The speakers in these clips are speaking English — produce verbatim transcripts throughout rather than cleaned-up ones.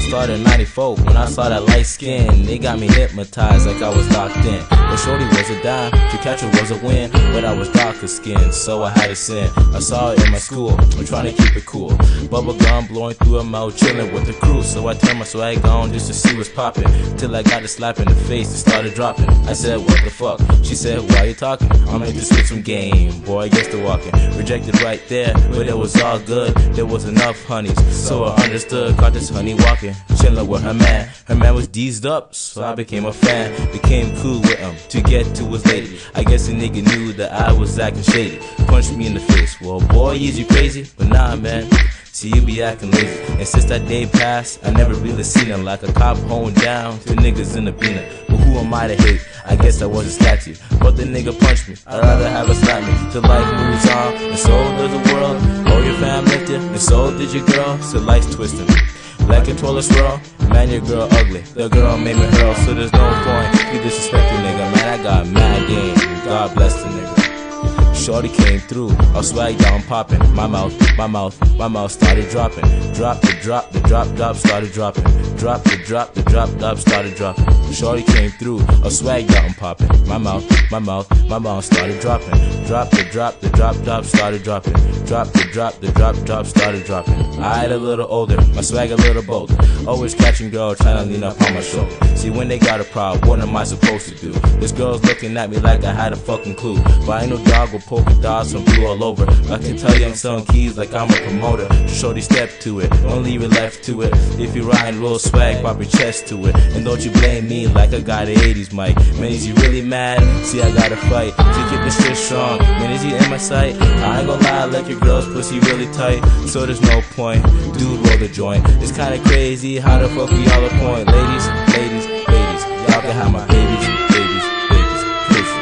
started in ninety-four. When I saw that light skin, they got me hypnotized like I was locked in. But shorty was a dime, to catch her was a win. But I was darker skinned, so I had to sin. I saw it in my school, I'm trying to keep it cool. Bubble gum blowing through her mouth, chilling with the crew. So I turned my swag on just to see what's poppin', till I got a slap in the face and started dropping. I said, what the fuck? She said, why you talking? I'm here to switch some game. Boy, I guess the walking. Rejected right there, but it was all good. There was enough honeys, so I understood. Caught this honey walking, chilling with her man. Her man was deezed up, so I became a fan. Became cool with him to get to his lady. I guess the nigga knew that I was acting shady. Punched me in the face. Well, boy, is you crazy? But nah, man. See, you be acting lazy. And since that day passed, I never really seen him. Like a cop holding down to niggas in the beaner. But who am I to hate? I guess I was a statue. But the nigga punched me, I'd rather have a slap me. Till life moves on, and so does the world. Oh, your fam lifted, and so did your girl. So life's twisting. Like a toilet swirl, man, your girl ugly. The girl made me hurl, so there's no point. You disrespect the nigga, man, I got mad game. God bless the nigga. Shorty came through, I swag down popping. My mouth, my mouth, my mouth started dropping. Drop the drop, the drop drop started dropping. Drop the drop, the drop drop started dropping. Shorty came through, I swag down popping. My mouth, my mouth, my mouth started dropping. Drop the drop, the drop drop started dropping. Drop the drop, the drop drop started dropping. I had a little older, my swag a little bolder. Always catching girl trying to lean up on my shoulder. See, when they got a problem, what am I supposed to do? This girl's looking at me like I had a fucking clue. But I ain't no dog with polka dots and blue all over. I can tell you I'm selling keys like I'm a promoter. Shorty step to it, don't leave it left to it. If you riding real swag, pop your chest to it. And don't you blame me like I got an eighties mic. Man, is you really mad? See, I gotta fight to keep this shit strong. Man, is you in my sight? I ain't gonna lie, like your girl's pussy really tight. So there's no point, dude, roll the joint. It's kinda crazy, how the fuck we all a point? Ladies, ladies, ladies, y'all can have my babies, babies, babies, listen.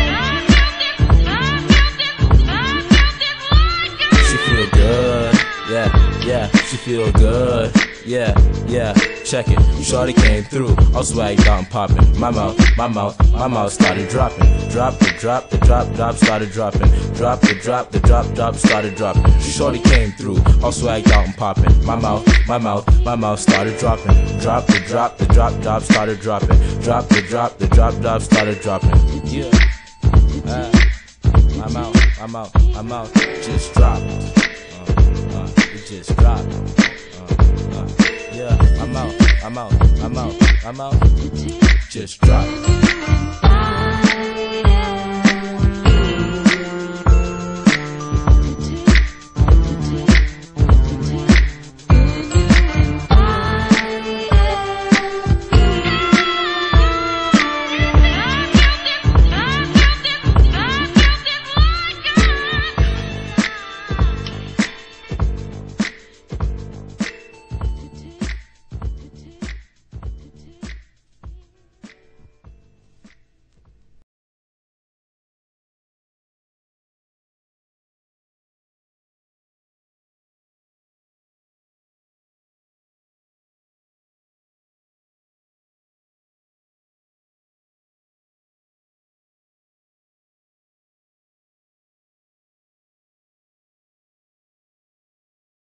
She feel good, yeah, yeah, she feel good, yeah, yeah, check it. Shorty came through, all swagged out and popping. My mouth, my mouth, my mouth started dropping. Drop the drop, the drop drop started dropping. Drop the drop, the drop drop started dropping. Shorty came through, all swagged out and popping. My mouth, my mouth, my mouth started dropping. Drop the drop, the drop drop started dropping. Drop the drop, the drop drop started dropping. Yeah, uh, my mouth, my mouth, my mouth just dropped. Uh, uh, it just dropped. Uh, uh, yeah, I'm out, I'm out, I'm out, I'm out. Just dropped.